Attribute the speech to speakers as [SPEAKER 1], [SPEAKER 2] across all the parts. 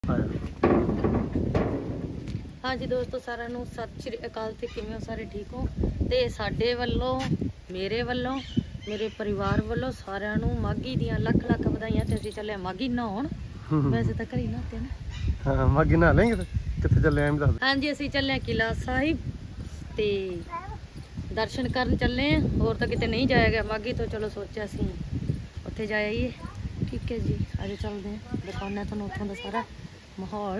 [SPEAKER 1] हाँ जी दोस्तों, सारा सत श्री अकाल ते किवें हो? सारे ठीक हो? ते साडे वल्लों, मेरे वल्लों, मेरे परिवार वल्लों सारिਆਂ ਨੂੰ माघी दियां लख लख ਵਧਾਈਆਂ। ते ਅਸੀਂ ਚੱਲੇ माघी नहाउण। वैसे तो घरी नहाते ना।
[SPEAKER 2] हाँ माघी नहा लेंगे। कित्थे चले हैं दस?
[SPEAKER 1] हाँ जी, ਅਸੀਂ ਚੱਲੇ किला साहिब ते दर्शन करन चले हैं। होर तो किते नहीं जाया गया माघी तो, चलो सोचा ਅਸੀਂ उत्थे जा आइए। ठीक है जी, आज चलते हैं, दिखाना तुहानूं उत्थों दा सारा माहौल।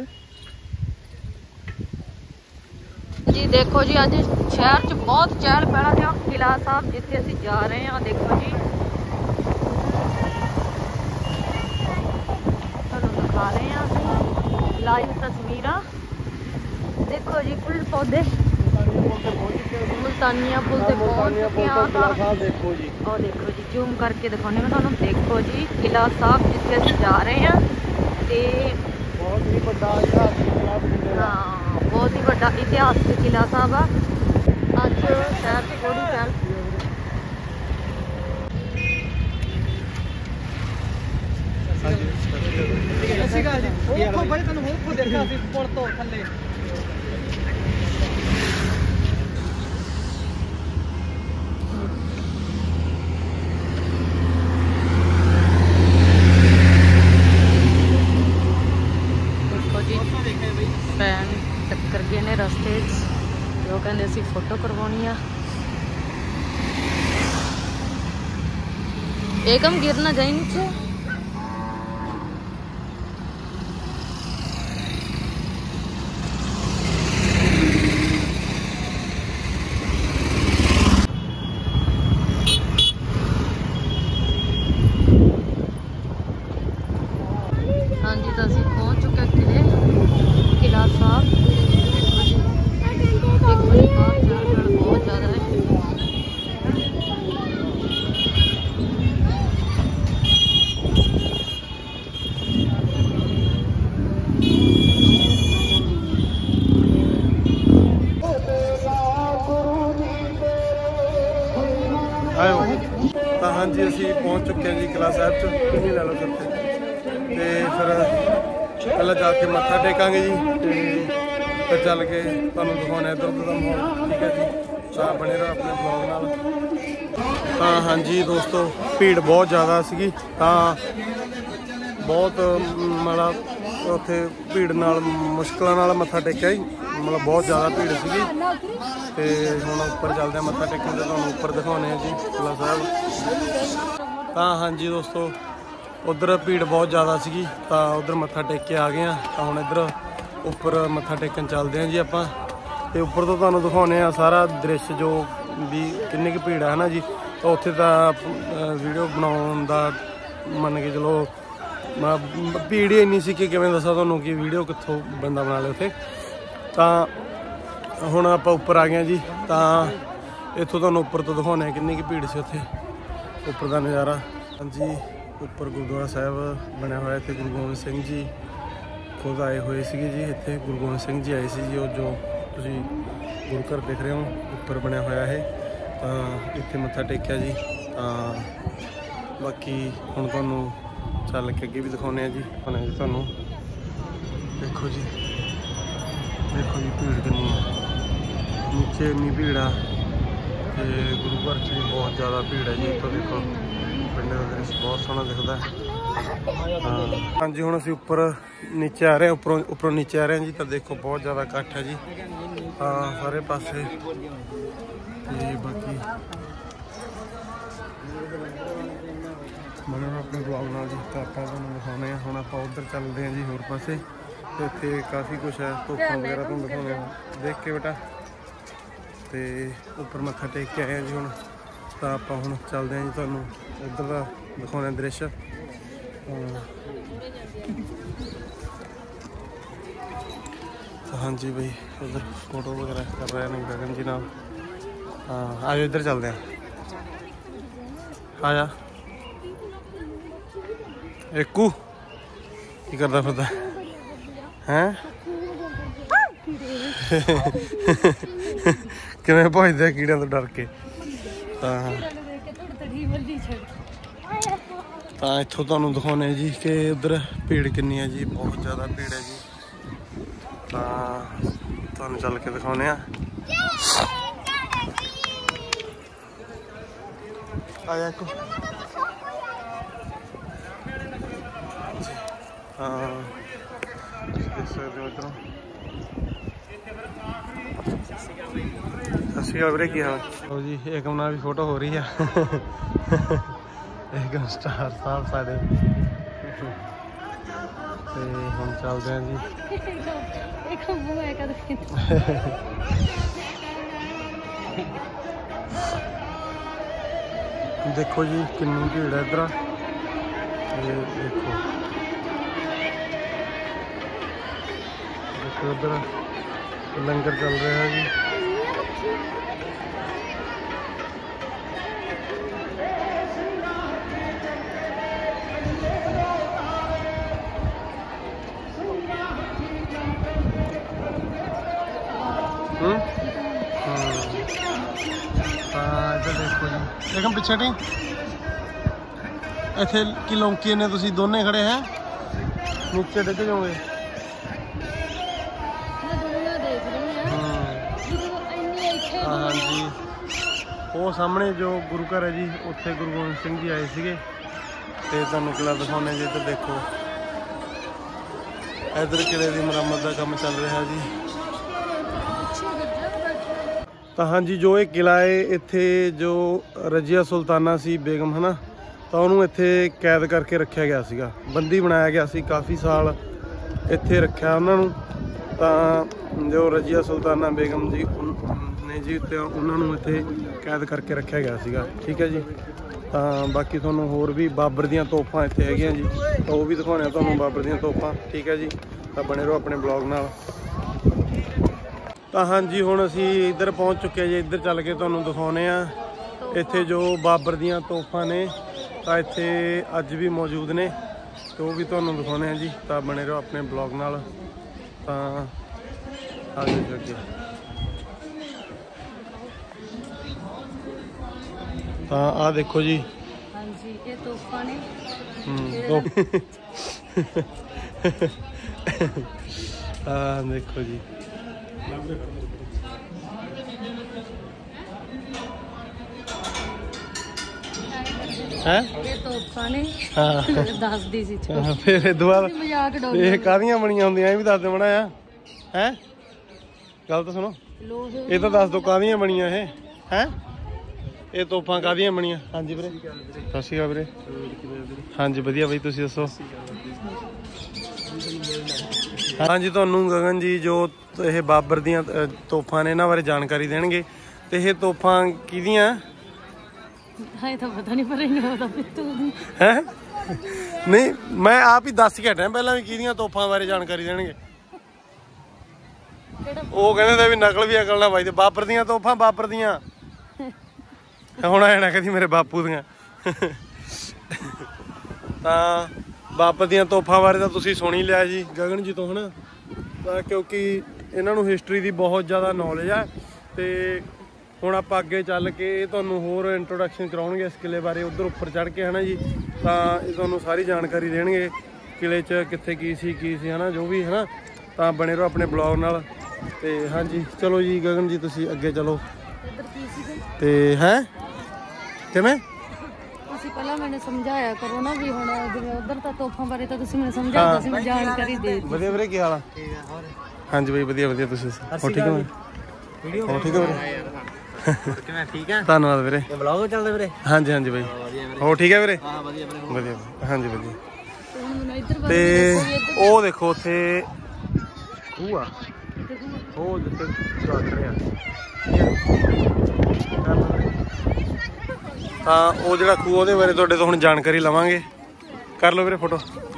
[SPEAKER 1] जी देखो जी, अज शहर च बहुत चहल पहल है। किला साहब जिथे असी जा रहे हैं, देखो जी तुहानूं दिखा रहे हैं लाइव तस्वीर। देखो जी फुल पौधे मुल्तानिया पुल से पहुंच चुके हैं। और देखो जी जूम करके दिखाने में तुहानूं। देखो जी किला साहब जिथे असी जा रहे हैं ते
[SPEAKER 2] बहुत ही बड़ा
[SPEAKER 1] बहुत ही बड़ा इतिहासिक किला साहब आ। अज शहर से थोड़ी पहल टक्कर गए ने रस्ते जो कहते असी फोटो करवानी आ। एकम गिरना जाए नीचे। हाँ जी, तो असी पहुंच चुके किला साहब। बहुत ज़्यादा है।
[SPEAKER 2] हाँ जी, असी पहुँच चुके हैं जी किला साहब च। किन्नी लै लो करते ते फिर पहले जाके मत्था टेकांगे जी, फिर चल के तुहानूं दिखाने इधर उधर का माहौल। ठीक है जी, आप बने रहो अपने ब्लॉग नाल। हाँ जी दोस्तों, भीड़ बहुत ज़्यादा सी। बहुत मतलब उत्थे भीड़ नाल मुश्किल नाल मत्था टेकिया जी। मतलब बहुत ज़्यादा भीड़ सी। ते हुण उपर चलते हैं मत्था टेकन ते तुहानूं उपर दिखाने जी किला साहब। हाँ जी दोस्तों, उधर भीड़ बहुत ज़्यादा सी, उधर मत्था टेक के आ गए हैं। तो हुण इधर उपर मत्था टेकन चलते हैं जी आपां। ते उपर तो तुहानूं दिखाने सारा दृश्य जो भी किन्नी क भीड़ है ना जी। तो उत्थे तां वीडियो बनाउण दा मन के चलो भीड़ ही इन्नी सी कि किवें दस्सां तुहानूं कि वीडियो कित्थों बंदा बना ले उत्थे। तां हुण आपां उपर आ गए जी। तां इत्थों तुहानूं उपर तो दिखाने किन्नी क भीड़ सी उत्थे उपर दा नज़ारा। हाँ जी, उपर गुरुद्वारा साहब बनया होया। इत्थे गुरु गोबिंद सिंह जी खुद आए हुए सी जी। इत्थे गुरु गोबिंद सिंह जी आए सी जी। और जो तुसीं गुरु घर देख रहे हो उपर बनया होया है। तां इत्थे मत्था टेकिया जी। बाकी हुण तुहानूं चल के अगे भी दिखाने जी तुहानूं। देखो जी भीड़ कितनी है, नीचे इन्नी भीड़ आ। ते गुरु घर च भी बहुत ज़्यादा भीड़ है जी। तो देखो पिंड का दृश्य बहुत सोहना दिखता है। हाँ जी, हुण असीं उपर नीचे आ रहे हैं, उपरों नीचे आ रहे हैं जी। तो देखो बहुत ज़्यादा इकट्ठ है जी। हाँ सारे पासे। ते बाकी बने अपने ब्लॉग नाल जी। तो आपां तुहानूं दिखाउने आ। हुण आपां उधर चलते हैं जी होर पासे। तो इत्थे काफ़ी कुछ है, तोफां वगैरह तुहानूं दिखाउने देख के बेटा। तो उपर मत्था टेक के आए हैं जी। हुण तो आपां हुण चलते हैं जी, तुहानूं उधर का दिखाउने दृश्य। हाँ जी भाई, उधर फोटो वगैरह कर रहे हैं गगन जी नाल। हाँ आज इधर चलते हैं। आजा एकू की करदा फिरदा हैं? किवें भजदे कीड़ियां तो डर के। हाँ ਤਾਂ ਇੱਥੋਂ ਤੁਹਾਨੂੰ ਦਿਖਾਉਂਦੇ ਜੀ ਕਿ ਉਧਰ ਭੀੜ ਕਿੰਨੀ ਹੈ ਜੀ, ਬਹੁਤ ਜ਼ਿਆਦਾ ਭੀੜ ਹੈ ਜੀ। ਤਾਂ ਤੁਹਾਨੂੰ ਚੱਲ ਕੇ ਦਿਖਾਉਂਦੇ ਆ। ਆਇਆ ਕੋ ਹਾਂ ਦੇਖ ਸਕਦੇ ਹੋ ਇੱਧਰੋਂ। ਸਤਿ ਸ਼੍ਰੀ ਅਕਾਲ ਵੀਰੇ, ਕੀ ਹਾਲ? ਲਓ ਜੀ ਏਕਮ ਨਾਲ ਵੀ ਫੋਟੋ ਹੋ ਰਹੀ ਆ। ਏਕਮ ਸਟਾਰ ਸਾਹਿਬ ਸਾਡੇ। ਤੇ ਹੁਣ ਚੱਲਦੇ ਹਾਂ ਜੀ। ਦੇਖੋ ਜੀ ਕਿੰਨੀ ਭੀੜ ਹੈ ਇੱਧਰ। ਦੇਖੋ ਦੇਖੋ ਇੱਧਰ ਲੰਗਰ ਚੱਲ ਰਿਹਾ ਹੈ ਜੀ। ਇੱਧਰ ਦੇਖੋ ਜੀ ਇੱਕਦਮ ਪਿੱਛੇ ਨਹੀਂ ਇੱਥੇ ਕੀ ਲੌਂਕੀ ਨੇ ਤੁਸੀਂ ਦੋਨੇ ਖੜੇ ਹੈ, ਨੀਚੇ ਡਿੱਗ ਜਾਓਗੇ। ਹਾਂਜੀ ਉਹ ਸਾਹਮਣੇ ਜੋ ਗੁਰੂ ਘਰ ਹੈ ਜੀ, ਉੱਥੇ ਗੁਰੂ ਗੋਬਿੰਦ ਸਿੰਘ ਜੀ ਆਏ ਸੀਗੇ। ਤੇ ਤੁਹਾਨੂੰ ਕਿਲ੍ਹਾ ਦਿਖਾਉਂਦੇ ਜੀ। ਇੱਧਰ ਦੇਖੋ ਇੱਧਰ ਕਿਲ੍ਹੇ ਦੀ ਮੁਰੰਮਤ ਦਾ ਕੰਮ ਚੱਲ ਰਿਹਾ ਜੀ। ਤਾਂ ਹਾਂਜੀ ਜੋ ਇਹ ਕਿਲ੍ਹਾ ਹੈ, ਇੱਥੇ ਜੋ ਰਜ਼ੀਆ ਸੁਲਤਾਨਾ ਸੀ ਬੇਗਮ ਹੈ ਨਾ, ਤਾਂ ਉਹਨੂੰ ਇੱਥੇ ਕੈਦ ਕਰਕੇ ਰੱਖਿਆ ਗਿਆ ਸੀਗਾ, ਬੰਦੀ ਬਣਾਇਆ ਗਿਆ ਸੀ। ਕਾਫੀ ਸਾਲ ਇੱਥੇ ਰੱਖਿਆ ਉਹਨਾਂ ਨੂੰ। ਤਾਂ ਜੋ ਰਜ਼ੀਆ ਸੁਲਤਾਨਾ ਬੇਗਮ ਜੀ ਨੇ ਜੀ, ਤੇ ਉਹਨਾਂ ਨੂੰ ਇੱਥੇ ਕੈਦ ਕਰਕੇ ਰੱਖਿਆ ਗਿਆ ਸੀਗਾ। ਠੀਕ ਹੈ ਜੀ। ਤਾਂ ਬਾਕੀ ਤੁਹਾਨੂੰ ਹੋਰ ਵੀ ਬਾਬਰ ਦੀਆਂ ਤੋਪਾਂ ਇੱਥੇ ਹੈਗੀਆਂ ਜੀ, ਤਾਂ ਉਹ ਵੀ ਦਿਖਾਉਣੇ ਆ ਤੁਹਾਨੂੰ ਬਾਬਰ ਦੀਆਂ ਤੋਪਾਂ। ਠੀਕ ਹੈ ਜੀ, ਤਾਂ ਬਣੇ ਰਹੋ ਆਪਣੇ ਬਲੌਗ ਨਾਲ। ਤਾਂ ਹਾਂਜੀ ਹੁਣ ਅਸੀਂ ਇੱਧਰ ਪਹੁੰਚ ਚੁੱਕੇ ਜੀ। ਇੱਧਰ ਚੱਲ ਕੇ ਤੁਹਾਨੂੰ ਦਿਖਾਉਂਦੇ ਆ ਇੱਥੇ ਜੋ ਬਾਬਰ ਦੀਆਂ ਤੋਪਾਂ ਨੇ, ਤਾਂ ਇੱਥੇ ਅੱਜ ਵੀ ਮੌਜੂਦ ਨੇ, ਤੇ ਉਹ ਵੀ ਤੁਹਾਨੂੰ ਦਿਖਾਉਂਦੇ ਆ ਜੀ। ਤਾਂ ਬਣੇ ਰਹੋ ਆਪਣੇ ਬਲੌਗ ਨਾਲ। ਤਾਂ ਅੱਗੇ ਤਾਂ ਆਹ ਦੇਖੋ ਜੀ।
[SPEAKER 1] ਹਾਂਜੀ ਇਹ ਤੋਪਾਂ ਨੇ।
[SPEAKER 2] ਆਹ ਦੇਖੋ ਜੀ। ਹੈ
[SPEAKER 1] ਇਹ ਤੋਪਾਂ ਨੇ।
[SPEAKER 2] ਹਾਂ
[SPEAKER 1] ਦੱਸਦੀ ਸੀ
[SPEAKER 2] ਫਿਰ ਇਹ ਦੁਬਾਰਾ
[SPEAKER 1] ਮਜ਼ਾਕ ਡੋਲ।
[SPEAKER 2] ਇਹ ਕਾਹਦੀਆਂ ਬਣੀਆਂ ਹੁੰਦੀਆਂ ਇਹ ਵੀ ਦੱਸ ਦੇ ਮਾੜਾ ਜਿਹਾ। ਹੈ ਗੱਲ ਤਾਂ ਸੁਣੋ, ਇਹ ਤਾਂ ਦੱਸ ਦੋ ਕਾਹਦੀਆਂ ਬਣੀਆਂ ਇਹ ਹੈ? ਇਹ ਤੋਪਾਂ ਕਾਹਦੀਆਂ ਬਣੀਆਂ? ਹਾਂਜੀ ਵੀਰੇ ਸਤਿ ਸ਼੍ਰੀ ਅਕਾਲ ਵੀਰੇ। ਹਾਂਜੀ ਵਧੀਆ ਬਾਈ, ਤੁਸੀਂ ਦੱਸੋ? ਹਾਂਜੀ ਤੁਹਾਨੂੰ ਗਗਨ ਜੀ ਜੋ ਇਹ ਬਾਬਰ ਦੀਆਂ ਤੋਪਾਂ ਨੇ ਇਹਨਾਂ ਬਾਰੇ ਜਾਣਕਾਰੀ ਦੇਣਗੇ। ਤੇ ਇਹ ਤੋਪਾਂ ਕਿਹਦੀਆਂ?
[SPEAKER 1] ਹਾਂ ਤਾਂ ਪਤਾ ਨਹੀਂ, ਪਰ ਇਹਨਾਂ ਦਾ ਪਿੱਤੂ ਦੀ
[SPEAKER 2] ਹੈ। ਨਹੀਂ ਮੈਂ ਆਪ ਹੀ ਦੱਸ ਕੇ ਹਟਿਆ ਪਹਿਲਾਂ ਵੀ ਕਿਹਦੀਆਂ ਤੋਪਾਂ ਬਾਰੇ ਜਾਣਕਾਰੀ ਦੇਣਗੇ। ਉਹ ਕਹਿੰਦੇ ਤੇ ਵੀ ਨਕਲ ਵੀ ਅਕਲ ਨਾ ਬਾਈ, ਤੇ ਬਾਬਰ ਦੀਆਂ ਤੋਪਾਂ ਬਾਬਰ ਦੀਆਂ। ਹੁਣ ਆਇਆ ਨਾ ਕਦੀ ਮੇਰੇ ਬਾਪੂ ਦੀਆਂ। ਤਾਂ ਬਾਬਰ ਦੀਆਂ ਤੋਪਾਂ ਬਾਰੇ ਤਾਂ ਤੁਸੀਂ ਸੁਣ ਹੀ ਲਿਆ ਜੀ ਗਗਨ ਜੀ ਤੋਂ ਹੈ ਨਾ। ਤਾਂ ਕਿਉਂਕਿ ਇਹਨਾਂ ਨੂੰ ਹਿਸਟਰੀ ਦੀ ਬਹੁਤ ਜ਼ਿਆਦਾ ਨੌਲੇਜ ਆ। ਤੇ ਹੁਣ ਆਪਾਂ ਅੱਗੇ ਚੱਲ ਕੇ ਤੁਹਾਨੂੰ ਹੋਰ ਇੰਟਰੋਡਕਸ਼ਨ ਕਰਾਉਣਗੇ ਇਸ ਕਿਲ੍ਹੇ ਬਾਰੇ, ਉੱਧਰ ਉੱਪਰ ਚੜ੍ਹ ਕੇ ਹੈ ਨਾ ਜੀ। ਤਾਂ ਇਹ ਤੁਹਾਨੂੰ ਸਾਰੀ ਜਾਣਕਾਰੀ ਦੇਣਗੇ ਕਿਲ੍ਹੇ 'ਚ ਕਿੱਥੇ ਕੀ ਸੀ ਹੈ ਨਾ, ਜੋ ਵੀ ਹੈ ਨਾ। ਤਾਂ ਬਣੇ ਰਹੋ ਆਪਣੇ ਬਲੌਗ ਨਾਲ। ਤੇ ਹਾਂਜੀ ਚਲੋ ਜੀ ਗਗਨ ਜੀ ਤੁਸੀਂ ਅੱਗੇ ਚਲੋ। ਤੇ ਹੈ ਕਿਵੇਂ
[SPEAKER 1] ਤੁਸੀਂ ਪਹਿਲਾਂ ਮੈਨੂੰ ਸਮਝਾਇਆ ਕਰੋ ਨਾ ਵੀ ਹੁਣ ਜਿਵੇਂ ਉਧਰ ਤਾਂ ਤੋਪਾਂ ਬਾਰੇ ਤਾਂ ਤੁਸੀਂ ਮੈਨੂੰ ਸਮਝਾਉਂਦਾ ਸੀ, ਮੈਂ ਜਾਣਕਾਰੀ ਦੇ ਦਿੱਤੀ।
[SPEAKER 2] ਵਧੀਆ ਵੀਰੇ ਕੀ ਹਾਲ ਆ? ਹਾਂਜੀ ਬਾਈ ਵਧੀਆ ਵਧੀਆ, ਤੁਸੀਂ ਹੋ ਠੀਕ ਹੋ? ਹੋ ਠੀਕ ਹੋ ਵੀਰੇ?
[SPEAKER 3] ਕਿਵੇਂ ਠੀਕ ਆ?
[SPEAKER 2] ਧੰਨਵਾਦ ਵੀਰੇ।
[SPEAKER 3] ਬਲੌਗ ਚੱਲਦਾ ਵੀਰੇ?
[SPEAKER 2] ਹਾਂਜੀ ਹਾਂਜੀ ਬਾਈ ਹੋ ਠੀਕ ਹੈ ਵੀਰੇ?
[SPEAKER 3] ਹਾਂ ਵਧੀਆ
[SPEAKER 2] ਵਧੀਆ ਹਾਂਜੀ ਵਧੀਆ।
[SPEAKER 1] ਤੇ
[SPEAKER 2] ਉਹ ਦੇਖੋ ਉੱਥੇ ਖੂਹ ਆ, ਉਹ ਜਿੱਥੇ ਰੱਖ ਰਿਹਾ। ਤਾਂ ਉਹ ਜਿਹੜਾ ਖੂਹ ਉਹਦੇ ਬਾਰੇ ਤੁਹਾਡੇ ਤੋਂ ਹੁਣ ਜਾਣਕਾਰੀ ਲਵਾਂਗੇ। ਕਰ ਲਓ ਵੀਰੇ ਫੋਟੋ।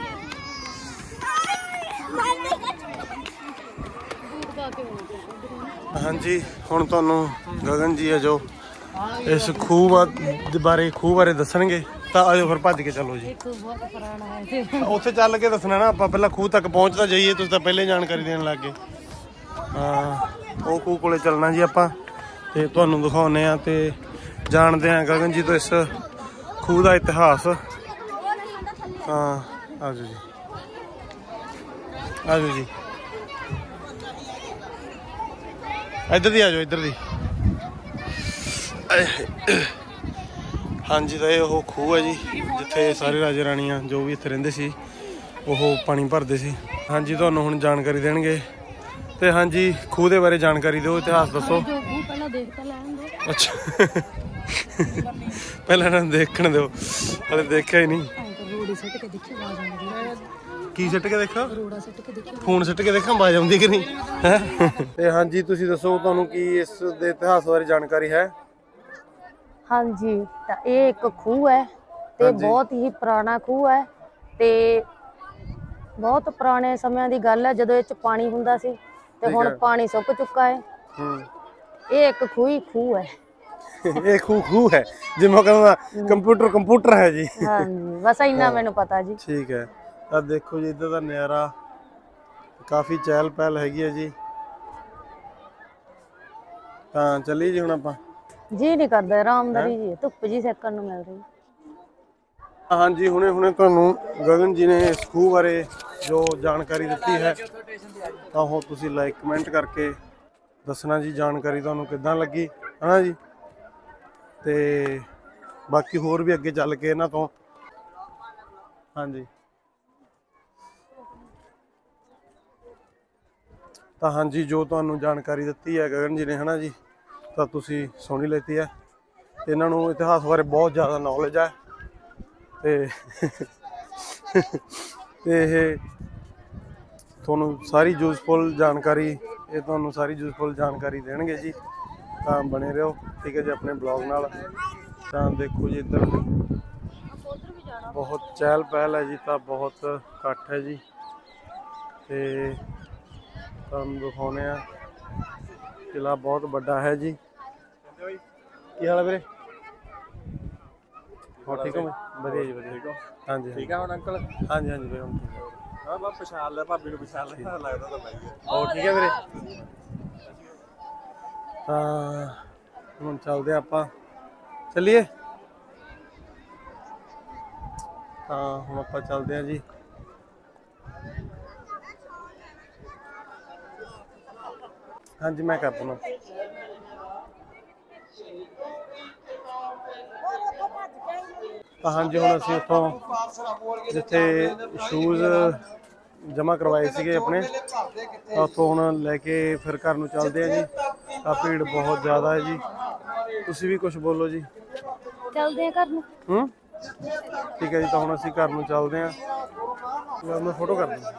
[SPEAKER 2] ਹਾਂਜੀ ਹੁਣ ਤੁਹਾਨੂੰ ਗਗਨ ਜੀ ਆ ਜੋ ਇਸ ਖੂਹ ਬਾਰੇ ਦੱਸਣਗੇ। ਤਾਂ ਆਜੋ ਫਿਰ ਭੱਜ ਕੇ ਚੱਲੋ ਜੀ।
[SPEAKER 1] ਬਹੁਤ ਪੁਰਾਣਾ ਹੈ
[SPEAKER 2] ਉੱਥੇ ਚੱਲ ਕੇ ਦੱਸਣਾ ਨਾ, ਆਪਾਂ ਪਹਿਲਾਂ ਖੂਹ ਤੱਕ ਪਹੁੰਚ ਤਾਂ ਜਾਈਏ, ਤੁਸੀਂ ਤਾਂ ਪਹਿਲੇ ਜਾਣਕਾਰੀ ਦੇਣ ਲੱਗ ਗਏ। ਉਹ ਖੂਹ ਕੋਲੇ ਚੱਲਣਾ ਜੀ ਆਪਾਂ, ਤੇ ਤੁਹਾਨੂੰ ਦਿਖਾਉਂਦੇ ਆ ਤੇ ਜਾਣਦੇ ਆ ਗਗਨ ਜੀ ਤੋਂ ਇਸ ਖੂਹ ਦਾ ਇਤਿਹਾਸ। हाँ आ जाओ जी, आ जाओ जी, इधर दी आ जाओ, इधर दी। हाँ जी, तो ये खूह है जी जिथे सारे राजे राणियाँ जो भी इत्थे रहिंदे सी वो पानी भरते सी। हाँ जी, तुहानूं हुण जानकारी देणगे। ते हाँ जी, खूह के बारे जानकारी दो, इतिहास दसो। अच्छा पहले ना देखने दो, हले देखा ही नहीं। की सिट के देखा, फोन सिट के देखा आवाज आउंदी कि नहीं है। ते हाँ जी, तुसीं दसो तुहानूं की इस दे इतिहास बारे जानकारी है।
[SPEAKER 1] हाँ जी, ਤਾਂ ਇਹ ਇੱਕ ਖੂਹ ਹੈ ਤੇ ਬਹੁਤ ਹੀ ਪੁਰਾਣਾ ਖੂਹ ਹੈ ਤੇ ਬਹੁਤ ਪੁਰਾਣੇ ਸਮਿਆਂ ਦੀ ਗੱਲ ਹੈ ਜਦੋਂ ਇਹ ਚ ਪਾਣੀ ਹੁੰਦਾ ਸੀ ਤੇ ਹੁਣ ਪਾਣੀ ਸੁੱਕ ਚੁੱਕਾ ਹੈ। ਇਹ ਇੱਕ ਖੂਹ ਹੈ।
[SPEAKER 2] ਇਹ ਖੂਹ ਹੈ ਜਿਵੇਂ ਕਹਿੰਦਾ ਕੰਪਿਊਟਰ ਹੈ ਜੀ।
[SPEAKER 1] ਹਾਂ ਜੀ, ਬਸ ਇੰਨਾ ਮੈਨੂੰ ਪਤਾ ਜੀ।
[SPEAKER 2] ਠੀਕ ਹੈ, ਤਾਂ ਦੇਖੋ ਜੀ ਇੱਧਰ ਦਾ ਨਜ਼ਾਰਾ ਕਾਫੀ ਚਹਿਲ ਪਹਿਲ ਹੈਗੀ ਹੈ ਜੀ। ਤਾਂ ਚੱਲੀਏ ਜੀ ਹੁਣ ਆਪਾਂ।
[SPEAKER 1] ਜੀ ਨਹੀਂ ਕਰਦਾ, ਆਰਾਮਦਾਰੀ ਜੀ, ਧੁੱਪ ਜੀ ਸੇਕਣ ਨੂੰ ਮਿਲ ਰਹੀ।
[SPEAKER 2] हाँ जी, हुणे तुहानूं गगन जी ने इस खूह बारे जो जानकारी दी है तो वो तुसीं लाइक कमेंट करके दसना जी जानकारी तुहानूं किद्दां लगी है ना जी। ते बाकी होर भी अगे चल के इन्हां तों हाँ जी। तो हाँ जी, जो तुहानूं जानकारी दी है गगन जी ने है ना जी, तो तुसीं सुणी लेती है। इन्हां नूं इतिहास बारे बहुत ज़्यादा नॉलेज है ते थोनों सारी यूजफुल जानकारी, ये थोनों सारी यूजफुल जानकारी देंगे जी। तो बने रहो, ठीक है जी, अपने ब्लॉग नाल। तो देखो जी इधर बहुत चहल पहल है जी, तो बहुत घट है जी। तो तुहानूं दिखाने किला बहुत बड़ा है जी। की हाल है वीरे? हाँ ठीक हो, मैं बढ़िया जी, बढ़िया। हाँ जी ठीक है हम अंकल। हाँ जी, हाँ जी हम ठीक है। हाँ बस पछाण ले भाभी नूं, पछाण ले लगदा तां भाई और ठीक है वीरे। हुण चलदे आपां, चलिए। हाँ हुण आपां चलदे हैं जी। हाँ जी मैं कर दूँगा। हाँ जी, हम असीं उत्थों जिथे शूज़ जमा करवाए थे अपने, उत्थों हुण लैके फिर घर नूं चलदे हैं जी। तो भीड़ बहुत ज़्यादा है जी। तुसीं भी कुछ बोलो जी।
[SPEAKER 1] चलदे हैं घर नूं।
[SPEAKER 2] ठीक है जी, तो हुण असीं घर नूं चलदे हैं। मैं फोटो कर दूँ।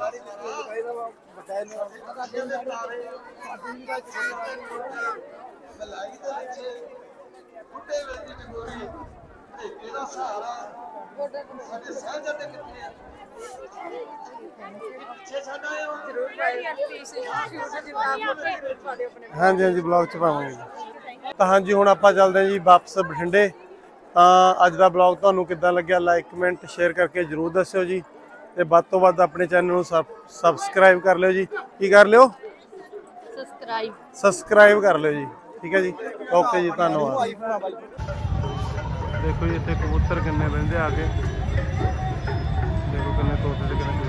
[SPEAKER 2] हाँ जी, हाँ जी ब्लॉग च पावांगे। तो हाँ जी, हुण आपां चलदे हैं जी वापस बठिंडे। अज दा ब्लॉग तुहानूं किद्दां लग्गिया, लाइक कमेंट शेयर करके जरूर दस्सिओ जी। ते वध तों वध अपने चैनल नूं सबसक्राइब कर लिओ जी। की कर लिओ? सबसक्राइब कर लिओ जी। ठीक है जी, ओके जी, धन्नवाद। देखो जी इत्थे कबूतर किन्ने बहिंदे आके, देखो किन्ने तोते ते किन्ने